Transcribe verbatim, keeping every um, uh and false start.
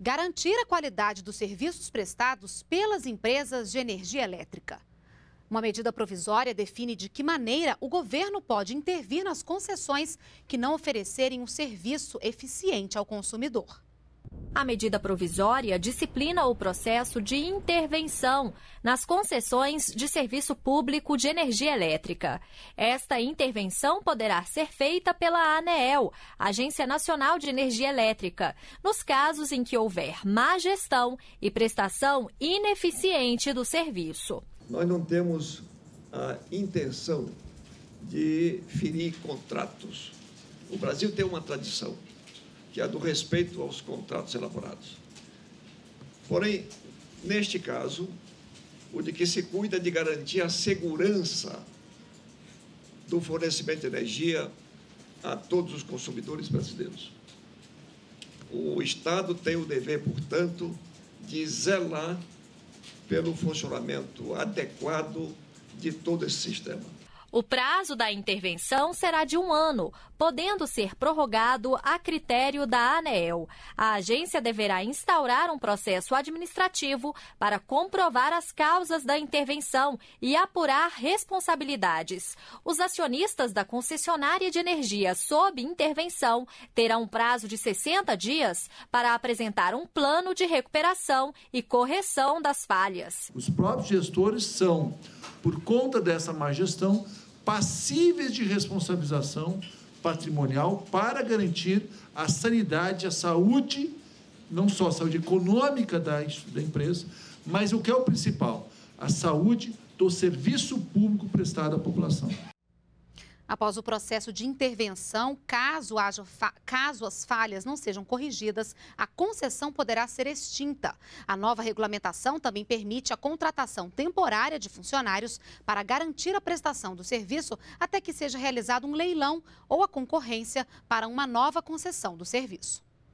garantir a qualidade dos serviços prestados pelas empresas de energia elétrica. Uma medida provisória define de que maneira o governo pode intervir nas concessões que não oferecerem um serviço eficiente ao consumidor. A medida provisória disciplina o processo de intervenção nas concessões de serviço público de energia elétrica. Esta intervenção poderá ser feita pela ANEEL, Agência Nacional de Energia Elétrica, nos casos em que houver má gestão e prestação ineficiente do serviço. Nós não temos a intenção de ferir contratos. O Brasil tem uma tradição, que é a do respeito aos contratos elaborados. Porém, neste caso, o de que se cuida de garantir a segurança do fornecimento de energia a todos os consumidores brasileiros. O Estado tem o dever, portanto, de zelar pelo funcionamento adequado de todo esse sistema. O prazo da intervenção será de um ano, podendo ser prorrogado a critério da ANEEL. A agência deverá instaurar um processo administrativo para comprovar as causas da intervenção e apurar responsabilidades. Os acionistas da concessionária de energia sob intervenção terão um prazo de sessenta dias para apresentar um plano de recuperação e correção das falhas. Os próprios gestores são, por conta dessa má gestão, passíveis de responsabilização patrimonial para garantir a sanidade, a saúde, não só a saúde econômica da, da empresa, mas o que é o principal, a saúde do serviço público prestado à população. Após o processo de intervenção, caso, haja caso as falhas não sejam corrigidas, a concessão poderá ser extinta. A nova regulamentação também permite a contratação temporária de funcionários para garantir a prestação do serviço até que seja realizado um leilão ou a concorrência para uma nova concessão do serviço.